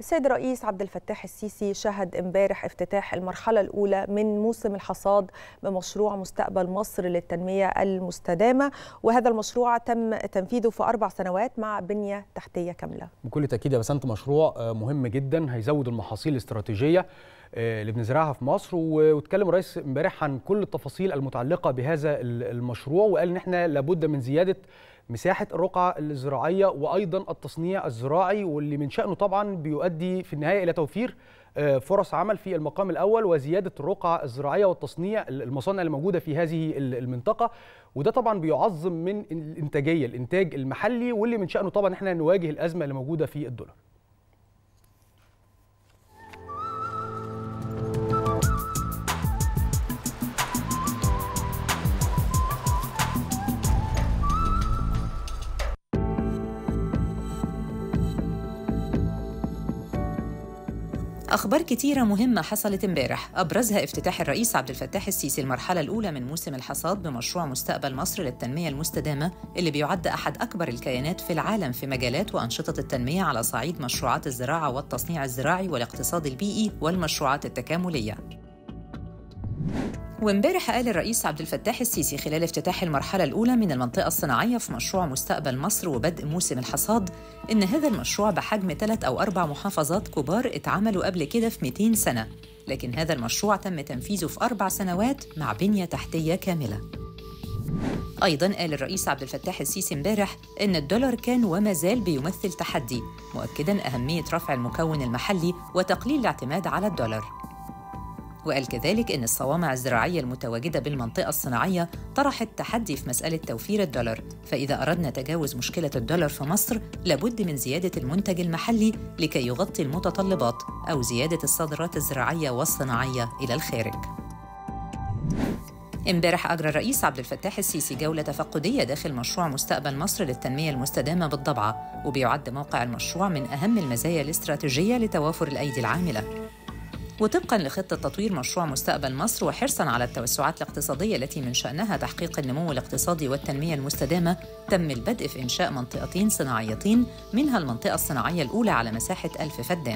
السيد الرئيس عبد الفتاح السيسي شهد امبارح افتتاح المرحلة الأولى من موسم الحصاد بمشروع مستقبل مصر للتنمية المستدامة، وهذا المشروع تم تنفيذه في 4 سنوات مع بنية تحتية كاملة. بكل تأكيد يا بسنت مشروع مهم جدا هيزود المحاصيل الاستراتيجية اللي بنزرعها في مصر، واتكلم الرئيس امبارح عن كل التفاصيل المتعلقة بهذا المشروع، وقال ان احنا لابد من زيادة مساحة الرقعة الزراعية وأيضا التصنيع الزراعي، واللي من شأنه طبعا بيؤدي في النهاية إلى توفير فرص عمل في المقام الأول وزيادة الرقعة الزراعية والتصنيع المصانع اللي موجودة في هذه المنطقة، وده طبعا بيعظم من الإنتاج المحلي، واللي من شأنه طبعا احنا نواجه الأزمة اللي موجودة في الدولار. أخبار كتيرة مهمة حصلت امبارح، أبرزها افتتاح الرئيس عبد الفتاح السيسي المرحلة الأولى من موسم الحصاد بمشروع مستقبل مصر للتنمية المستدامة، اللي بيعد أحد أكبر الكيانات في العالم في مجالات وأنشطة التنمية على صعيد مشروعات الزراعة والتصنيع الزراعي والاقتصاد البيئي والمشروعات التكاملية. وامبارح قال الرئيس عبد الفتاح السيسي خلال افتتاح المرحلة الأولى من المنطقة الصناعية في مشروع مستقبل مصر وبدء موسم الحصاد إن هذا المشروع بحجم 3 أو 4 محافظات كبار اتعملوا قبل كده في 200 سنة، لكن هذا المشروع تم تنفيذه في 4 سنوات مع بنية تحتية كاملة. أيضاً قال الرئيس عبد الفتاح السيسي امبارح إن الدولار كان وما زال بيمثل تحدي، مؤكداً أهمية رفع المكون المحلي وتقليل الاعتماد على الدولار. وقال كذلك إن الصوامع الزراعية المتواجدة بالمنطقة الصناعية طرحت تحدي في مسألة توفير الدولار، فإذا أردنا تجاوز مشكلة الدولار في مصر لابد من زيادة المنتج المحلي لكي يغطي المتطلبات أو زيادة الصادرات الزراعية والصناعية إلى الخارج. امبارح أجرى الرئيس عبد الفتاح السيسي جولة تفقدية داخل مشروع مستقبل مصر للتنمية المستدامة بالضبعة، وبيعد موقع المشروع من أهم المزايا الاستراتيجية لتوافر الأيدي العاملة. وطبقاً لخطة تطوير مشروع مستقبل مصر وحرصاً على التوسعات الاقتصادية التي من شأنها تحقيق النمو الاقتصادي والتنمية المستدامة، تم البدء في إنشاء منطقتين صناعيتين، منها المنطقة الصناعية الأولى على مساحة 1000 فدان.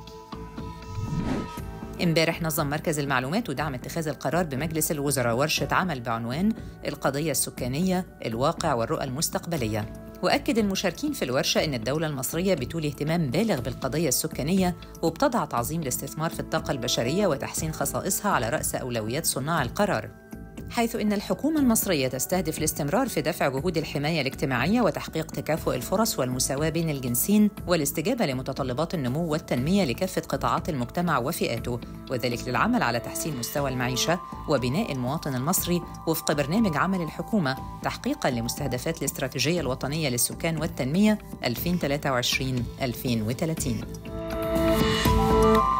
امبارح نظم مركز المعلومات ودعم اتخاذ القرار بمجلس الوزراء ورشة عمل بعنوان القضية السكانية، الواقع والرؤى المستقبلية. وأكد المشاركين في الورشة أن الدولة المصرية بتولي اهتمام بالغ بالقضية السكانية، وبتضع تعظيم الاستثمار في الطاقة البشرية وتحسين خصائصها على رأس أولويات صناع القرار، حيث إن الحكومة المصرية تستهدف الاستمرار في دفع جهود الحماية الاجتماعية وتحقيق تكافؤ الفرص والمساواة بين الجنسين والاستجابة لمتطلبات النمو والتنمية لكافة قطاعات المجتمع وفئاته، وذلك للعمل على تحسين مستوى المعيشة وبناء المواطن المصري وفق برنامج عمل الحكومة تحقيقاً لمستهدفات الاستراتيجية الوطنية للسكان والتنمية 2023-2030.